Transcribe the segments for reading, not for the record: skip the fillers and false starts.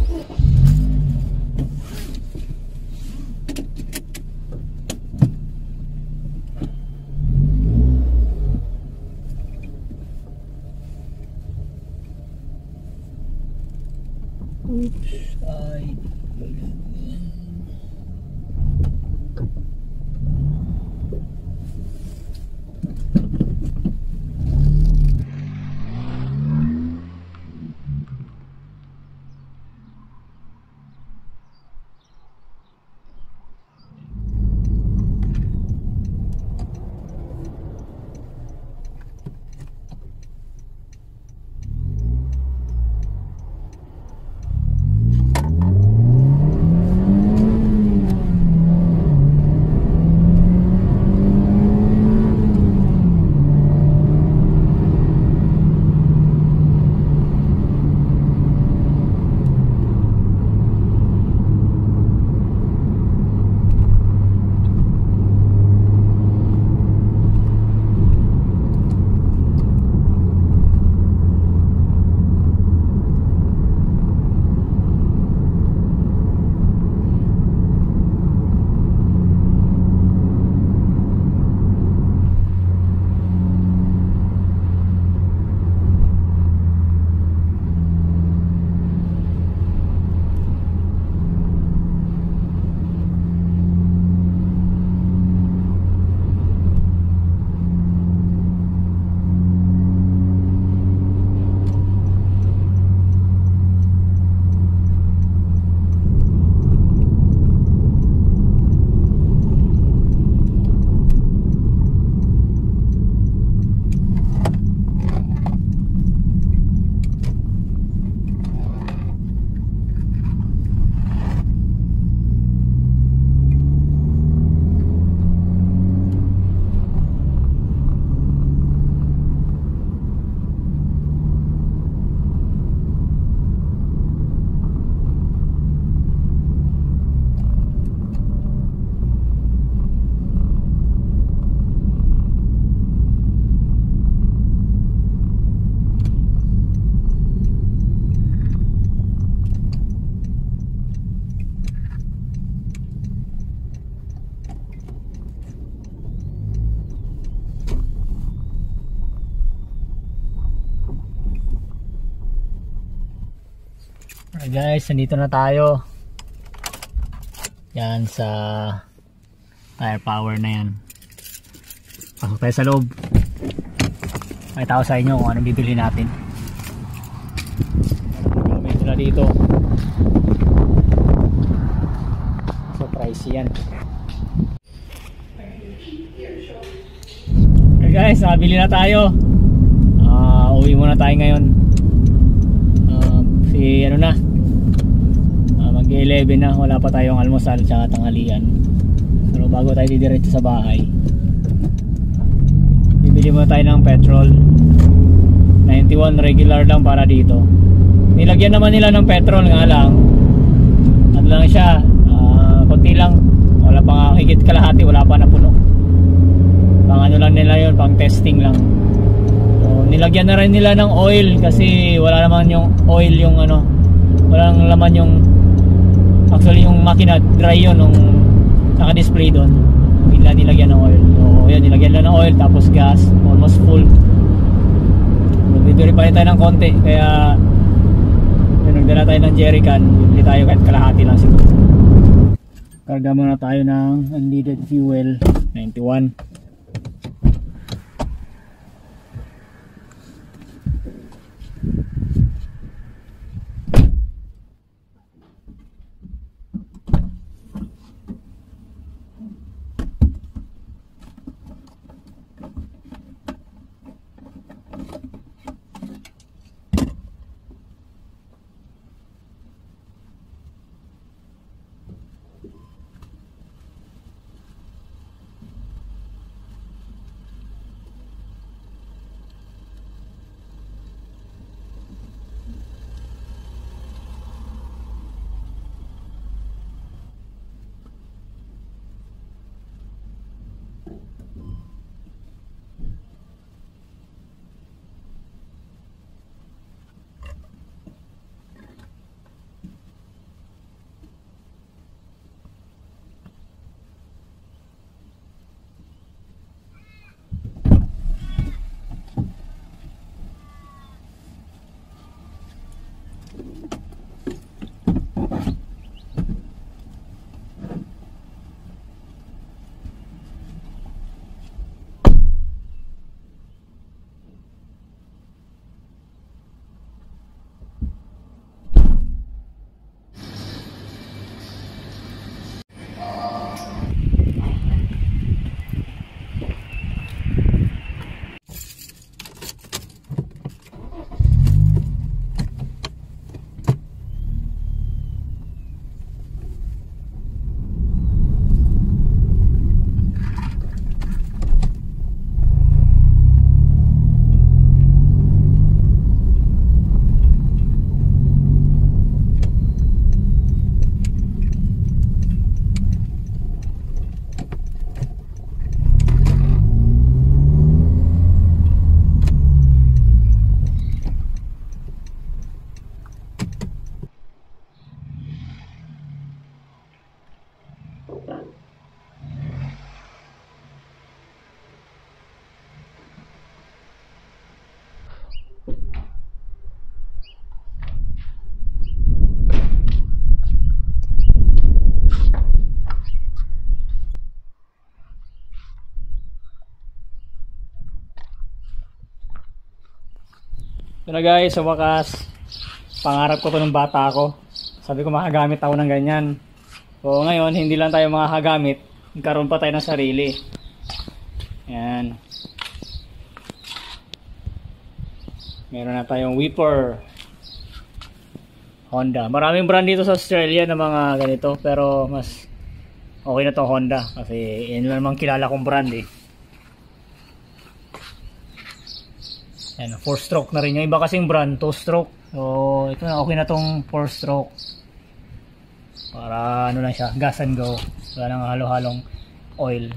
Oops, ay. Alright guys, nandito na tayo. Yan sa tire power na yan. Pasok tayo sa loob. Pakita ko sa inyo kung anong bibili natin. Medyo na dito. So pricey yan. Okay guys, nakabili na tayo. Uwi muna tayo ngayon. Ano na, mag 11 na, wala pa tayong almusal at tanghalian. Pero bago tayo didiretso sa bahay, bibili muna tayo ng petrol. 91 regular lang para dito. Nilagyan naman nila ng petrol, nga lang ano lang siya, konti lang, wala pa nga, higit kalahati, wala pa na puno. Pang ano lang nila yun, pang testing lang. Nilagyan na rin nila ng oil kasi wala naman yung oil, yung ano, walang laman yung, actually yung makina dry yun nung naka-display doon. Hindi nilagyan ng oil. So yan, nilagyan lang ng oil tapos gas, almost full. Bibili pa rin tayo ng konti, kaya nagdala tayo ng jerrycan, bibili tayo kahit kalahati lang siguro. Karga muna tayo ng unleaded fuel 91. So na guys, sa wakas, pangarap ko to ng bata ako. Sabi ko makagamit ako ng ganyan. So ngayon, hindi lang tayo makakagamit, nagkaroon pa tayo ng sarili. Yan. Meron na tayong Whipper Honda. Maraming brand dito sa Australia na mga ganito, pero mas okay na tong Honda kasi yun lang namang kilala kong brand eh. Yan, 4-stroke na rin. Yung iba kasing brand 2-stroke. So ito na, okay na tong 4-stroke. Para ano lang siya, gas and go. Wala nang halo-halong oil.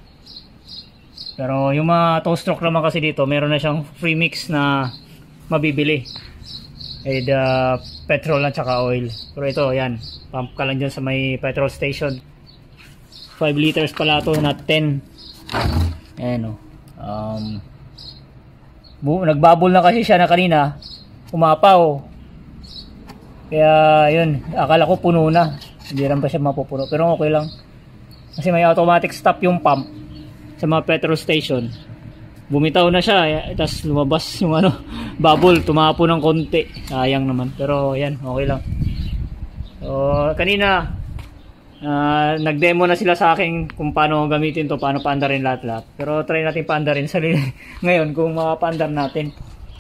Pero yung mga 2-stroke naman kasi dito, meron na siyang free mix na mabibili. Eh, petrol at saka oil. Pero ito, yan, pump ka lang dyan sa may petrol station. 5 liters pala ito, not 10. Ayan o. Nagbubble na kasi siya na kanina, umapaw. Kaya yun, akala ko puno na. Hindi rin pa siya mapupuno, pero okay lang. Kasi may automatic stop yung pump sa mga petrol station. Bumitaw na siya, tapos lumabas yung ano, bubble, tumapo ng konti. Sayang naman, pero yan, okay lang. So kanina nag-demo na sila sa akin kung paano gamitin to, paano paandarin lahat-lahat. Pero try natin paandarin ngayon kung makapaandar natin.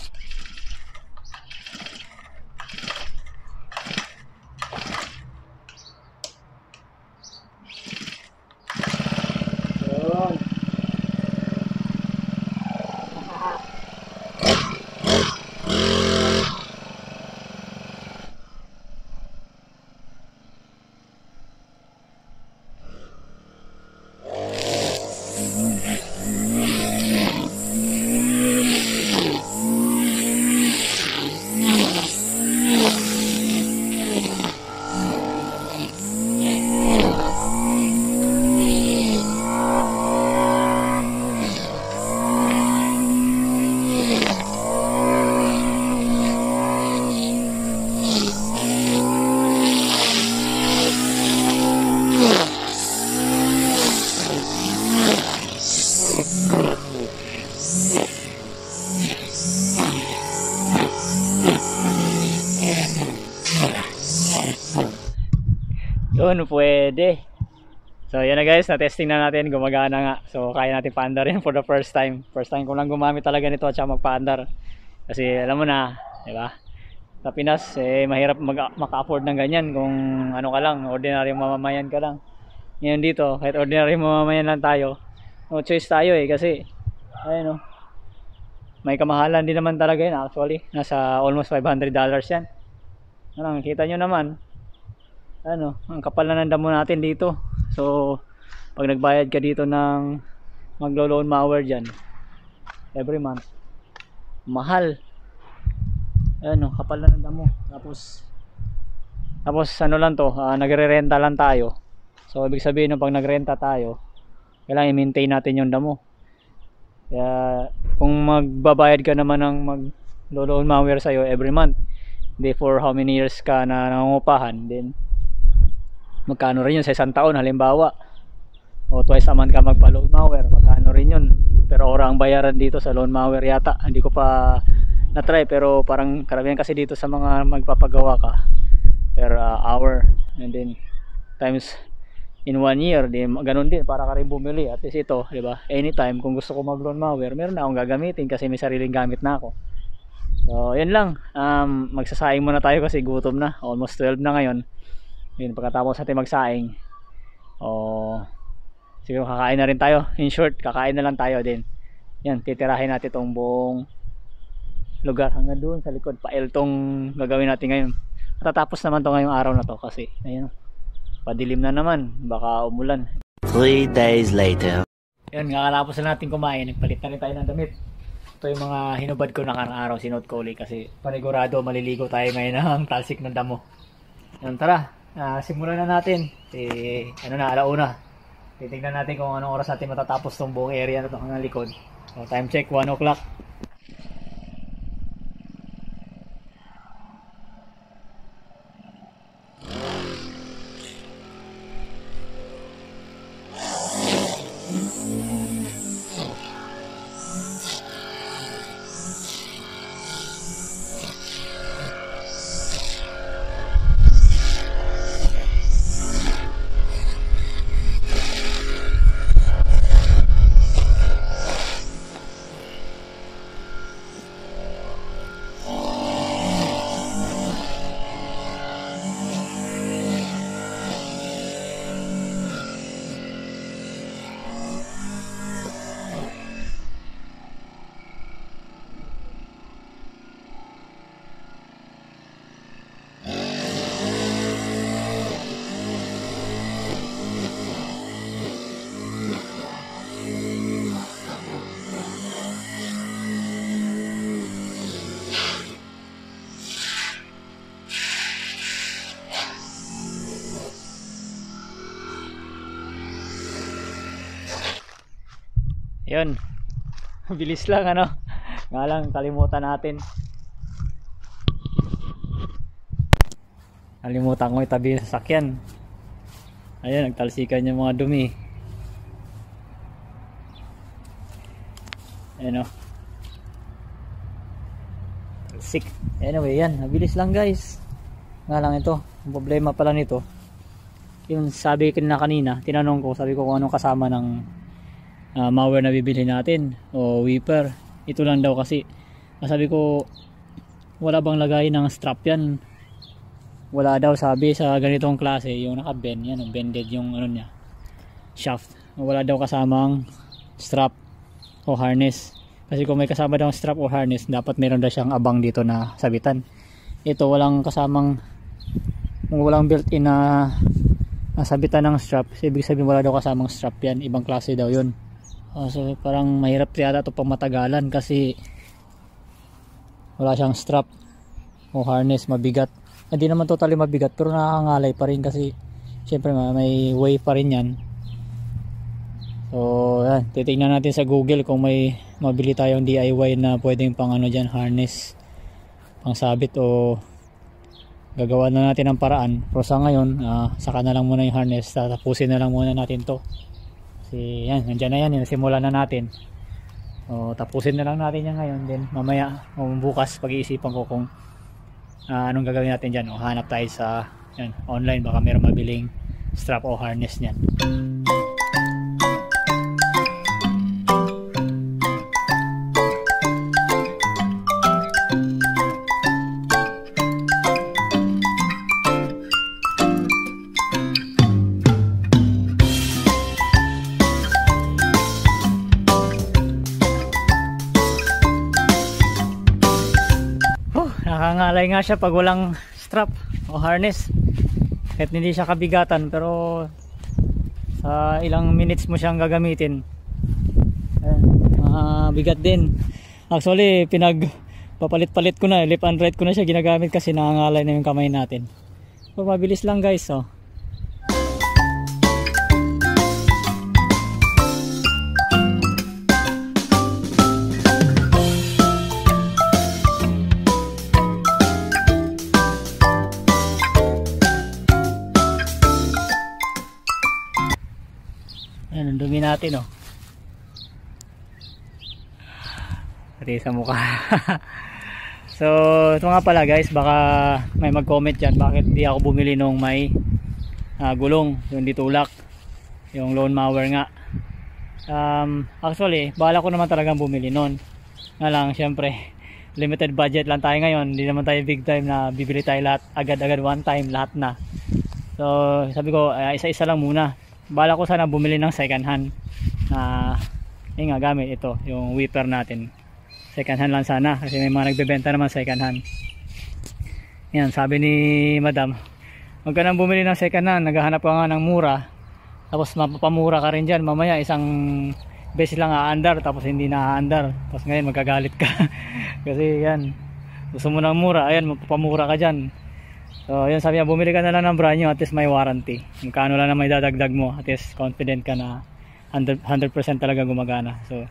Yun, pwede. So yan na guys, na-testing na natin, gumagana nga. So kaya natin paandarin for the first time. First time ko lang gumamit talaga nito at saka magpaandar. Kasi alam mo na, di ba? Sa Pinas, mahirap maka-afford ng ganyan kung ano ka lang, ordinary mamamayan ka lang. Ngayon dito, kahit ordinary mamamayan lang tayo, no choice tayo kasi ayun may kamahalan din naman talaga yun actually. Nasa almost $500 yan. Ano, kita nyo naman. Ang kapal na ng damo natin dito. So pag nagbayad ka dito ng maglo-loan mower dyan every month, mahal. Kapal na ng damo. Tapos ano lang to, nagre-renta lang tayo. So ibig sabihin pag nagrenta tayo, kailangan i-maintain natin yung damo. Kaya kung magbabayad ka naman ng maglo-loan mower sa'yo every month, hindi for how many years ka na nangungupahan, then magkano rin yun sa isang taon halimbawa, o twice a month ka magpa-loan mower, magkano rin yun. Pero ora ang bayaran dito sa loan mower yata, hindi ko pa na-try, pero parang karamihan kasi dito sa mga magpapagawa ka per hour, and then times in 1 year, di ganun din para ka rin bumili. At least ito, di ba, anytime kung gusto ko mag loan mower, meron na akong gagamitin kasi may sariling gamit na ako. So yan lang, magsasaing muna tayo kasi gutom na, almost 12 na ngayon. Yun, pagkatapos natin magsaing, siguro kakain na rin tayo. In short, kakain na lang tayo din. Yan, titirahin natin itong buong lugar hanggang doon sa likod. Pael tong gagawin natin ngayon. Matatapos naman to ngayong araw na to kasi ayun, padilim na naman, baka umulan. 3 days later. Yan, kakatapos na natin kumain. Nagpalit na rin tayo ng damit. Ito yung mga hinubad ko nakarang araw, sinuot ko ulit kasi panigurado maliligo tayo ngayon ng talsik ng damo. Yan, tara. Simulan na natin. Alauna. Titignan natin kung anong oras natin matatapos tong buong area na ito hanggang likod. So time check, 1 o'clock. Yun. Bilis lang ano. Nga lang kalimutan natin. Kalimutan ko itabi yung sasakyan. Ayun, nagtalsikan yung mga dumi. Ayun o. Talsik. Anyway, yan. Mabilis lang guys. Nga lang ito. Ang problema pala nito. Yung sabi ko na kanina, tinanong ko, sabi ko kung anong kasama ng malware na bibili natin o Weeper. Ito lang daw kasi. Sabi ko, wala bang lagay ng strap yan? Wala daw, sabi sa ganitong klase, yung naka-bend yan, bended yung ano niya, shaft. Wala daw kasamang strap o harness. Kasi kung may kasama daw strap o harness, dapat meron daw siyang abang dito na sabitan. Ito walang kasamang, walang built-in na sabitan ng strap. So, ibig sabihin wala daw kasamang strap yan, ibang klase daw yun. So parang mahirap yata ito pang matagalan kasi wala siyang strap o harness, mabigat. Hindi naman totally mabigat pero nakakangalay pa rin kasi syempre may way pa rin yan. So yan, titignan natin sa Google kung may mabili tayong DIY na pwedeng pang ano dyan, harness, pang sabit o gagawa na natin ang paraan. Pero sa ngayon, saka na lang muna yung harness, tatapusin na lang muna natin to. Kasi yan, nandyan na yan, simulan na natin. So tapusin na lang natin yan ngayon, then mamaya o bukas pag-iisipan ko kung anong gagawin natin dyan. O hanap tayo sa yan, online, baka meron mabiling strap o harness nyan. Nakangalay nga siya pag walang strap o harness, kahit hindi siya kabigatan, pero sa ilang minutes mo siyang gagamitin, bigat din. Actually pinagpapalit-palit ko na, left and right ko na siya ginagamit kasi nakangalay na yung kamay natin. So mabilis lang guys. Oh. Ayan, ang dumi natin oh. Pati sa mukha. So ito nga pala guys, baka may mag-comment dyan bakit di ako bumili nung may gulong, yung ditulak, yung lone mower nga. Actually bala ko naman talagang bumili nun, nga lang syempre limited budget lang tayo ngayon, hindi naman tayo big time na bibili tayo lahat agad-agad one time, lahat na. So sabi ko isa-isa lang muna. Bala ko sana bumili ng second hand na nga gamit, ito yung Weeper natin, second hand lang sana kasi may mga nagbebenta naman second hand. Yan, sabi ni madam, huwag ka nang bumili ng second hand, naghahanap ka nga ng mura tapos mapapamura ka rin dyan, mamaya isang beses lang aandar tapos hindi na aandar, tapos ngayon magagalit ka kasi yan, gusto mo ng mura, ayan mapapamura ka dyan. So yun, sabi niya bumili ka na lang ng brand new, at least may warranty, magkano lang na may dadagdag mo, at least confident ka na 100% talaga gumagana. So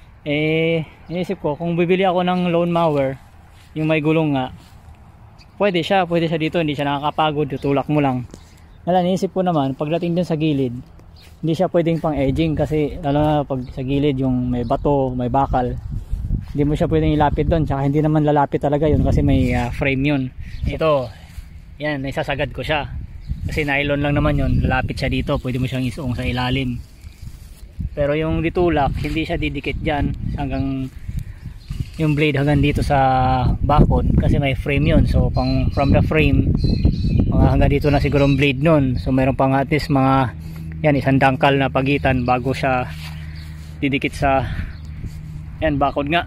inisip ko kung bibili ako ng lone mower, yung may gulong nga, pwede siya dito, hindi siya nakakapagod, tutulak mo lang. Wala, inisip ko naman pagdating dun sa gilid, hindi siya pwedeng pang edging kasi lalo na pag sa gilid yung may bato, may bakal, hindi mo siya pwedeng ilapit doon, tsaka hindi naman lalapit talaga yun kasi may frame yun. Ito yan, naisasagad ko siya kasi nylon lang naman yun, lalapit siya dito, pwede mo siyang isuong sa ilalim. Pero yung ditulak, hindi siya didikit dyan hanggang yung blade hanggang dito sa bakod kasi may frame yun. So from the frame hanggang dito na siguro yung blade nun. So mayroon pang at least mga yan, isang dangkal na pagitan bago siya didikit sa yan, bakod nga.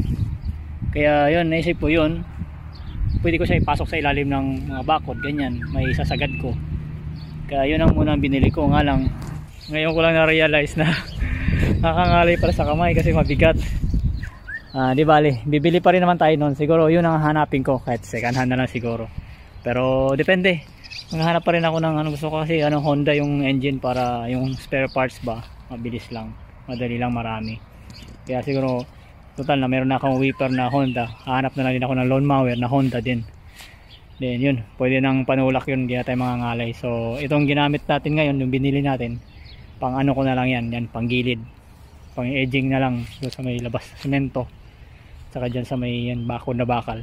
Kaya yun, naisip ko yun, pwede ko siya ipasok sa ilalim ng mga bakod, ganyan, may sasagad ko. Kaya yun ang muna binili ko, nga lang ngayon ko lang na-realize na nakakangalay para sa kamay kasi mabigat. Di bali, bibili pa rin naman tayo nun, siguro yun ang hanapin ko, kahit second hand na lang siguro, pero depende, maghahanap pa rin ako ng ano gusto ko kasi Honda yung engine para yung spare parts ba, mabilis lang, madali lang, marami. Kaya siguro total na meron na akong wiper na Honda, hahanap na lang din ako ng lawn mower na Honda din. Then yun, pwede nang panulak yun, hindi na tayo mga ngalay. So itong ginamit natin ngayon, yung binili natin, pang ano ko na lang yan pang gilid, pang edging na lang doon sa may labas na semento, saka dyan sa may yan, bakod na bakal.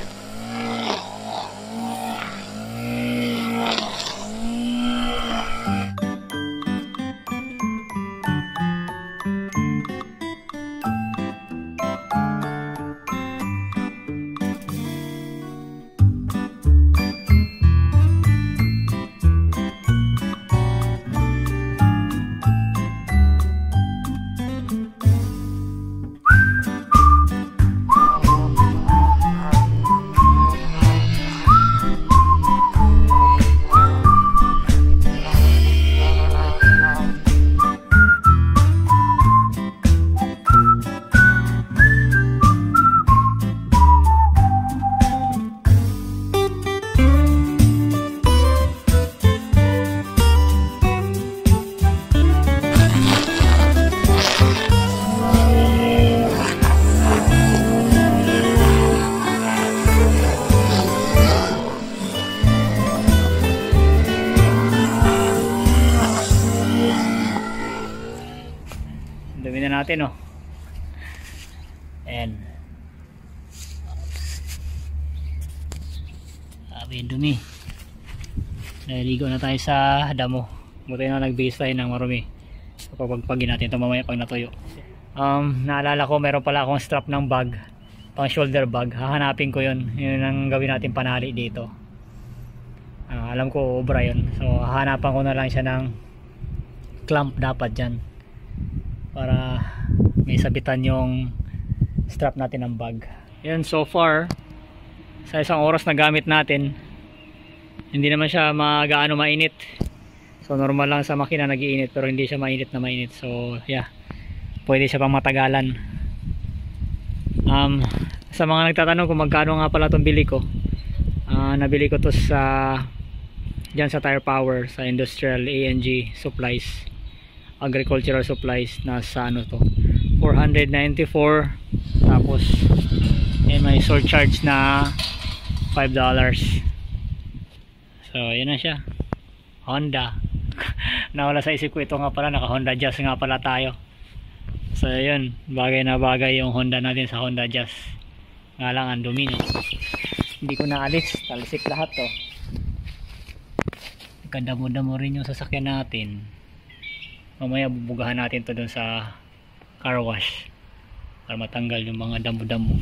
Dumi na natin, oh. Ayan. Sabi yung dumi. Naliligo na tayo sa damo. Buti na nag-base tayo ng marumi. Papagpagin natin ito mamaya pag natuyo. Naalala ko, meron pala akong strap ng bag, pang shoulder bag. Hahanapin ko yun. Yun ang gawin natin panali dito. Alam ko obra yun. So hahanapan ko na lang siya ng clamp dapat dyan, para may sabitan yung strap natin ng bag. Yan, so far sa isang oras na gamit natin, hindi naman siya gaano mainit. So normal lang sa makina nag-iinit, pero hindi siya mainit na mainit. So yeah, pwede siya pang matagalan. Sa mga nagtatanong kung magkano nga pala itong bili ko, nabili ko to sa dyan sa Tire Power, sa Industrial ANG Supplies, Agricultural Supplies. Nasa ano to, 494. Tapos may surcharge na $5. So yun na siya, Honda. Nawala sa isip ko, ito nga pala, naka Honda Jazz nga pala tayo. So yun, bagay na bagay yung Honda natin sa Honda Jazz. Nga lang ang dumi niya, hindi ko naalis, talsik lahat to. Kadamo-damo rin yung sasakyan natin. Mamaya bubugahan natin to dun sa car wash para matanggal yung mga damo-damo.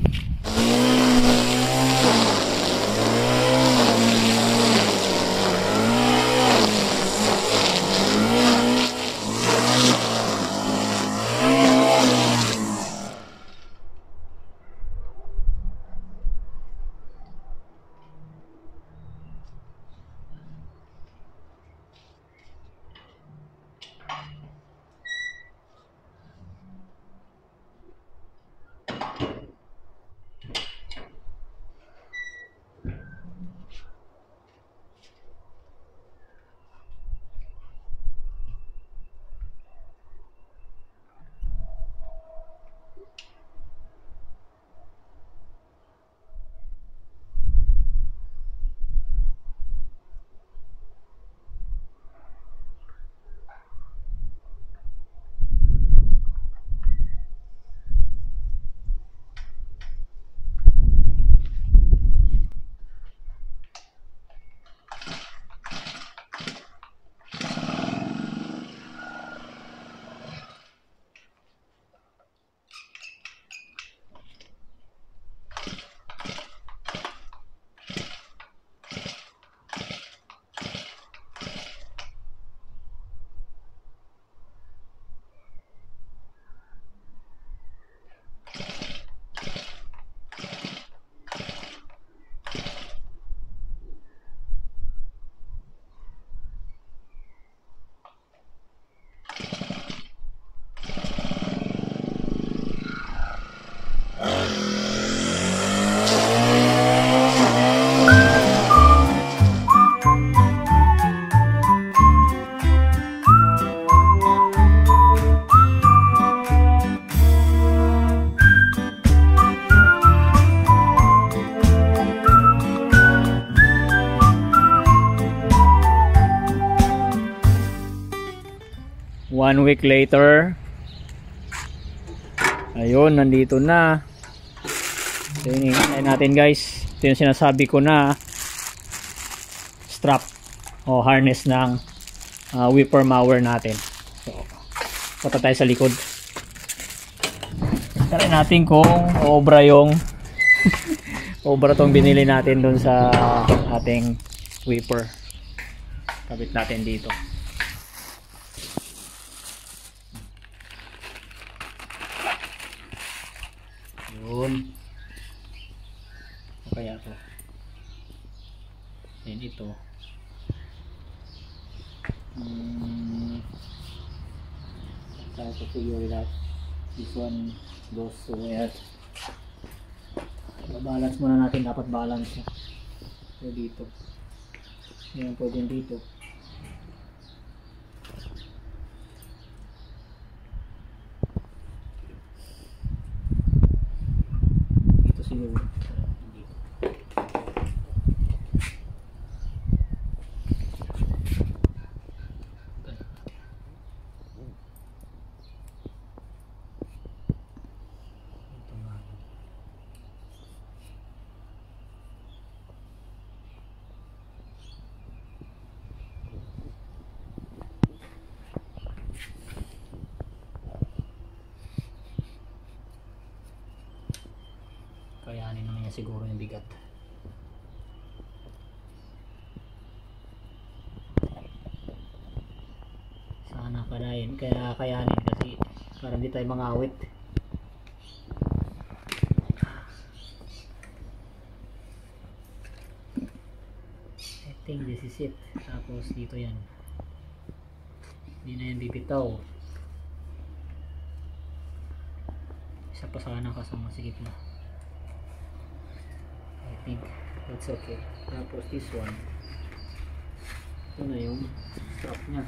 1 week later. Ayun, nandito na. So yun, hintayin natin guys. Ito yung sinasabi ko na strap o harness ng whipper mower natin. So punta tayo sa likod. Try natin kung obra yung obra tong binili natin dun sa ating whipper. Kabit natin dito. Yun. O kaya to. Then ito. Try to figure it out. This one goes to where. Balance muna natin. Dapat balance siya. So dito. Yan pwede dito. Dito siguro. Kayanin naman niya siguro yung bigat. Sana kaya kayanin kasi para hindi tayo mangawit. I think this is it. Tapos dito yan. Hindi na yan bibitaw. Isa pa sana kasama sa gitna. I think that's okay. Tapos this one, ito na yung strap nya.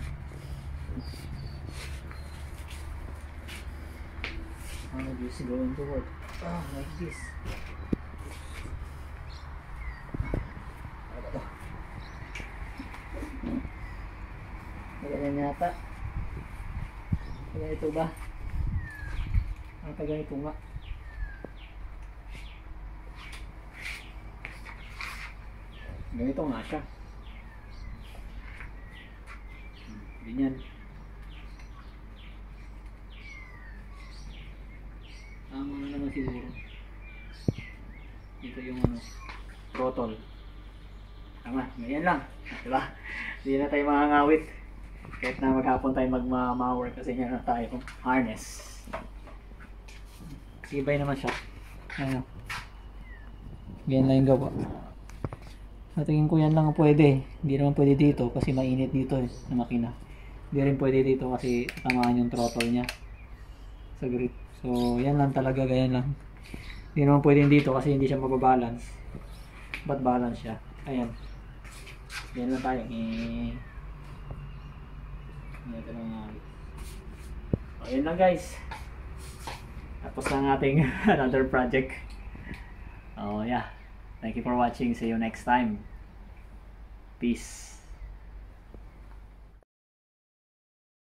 How is this going to work? Oh, like this. Ganyan yata. Ganito ba? Ang ganito nga. Ganito nga siya. Ganyan. Tama na naman siguro. Ito yung throttle. Tama, ganyan lang. Diba? Hindi na tayo makangawit. Kahit na maghapon tayo magma-mower kasi nga na tayo harness. Sibay naman siya. Ano? Ganyan lang yung gawa. Sa tingin ko yan lang ang pwede. Hindi naman pwede dito kasi mainit dito na makina. Hindi rin pwede dito kasi tamaan yung throttle nya sa grip. So yan lang talaga, ganyan lang. Hindi naman pwede dito kasi hindi siya mababalance. Ba't balance siya? Ayan. Yan lang tayo. Ito lang nga. So yan lang guys. Tapos lang ating another project. Oh yeah. Thank you for watching. See you next time. Peace.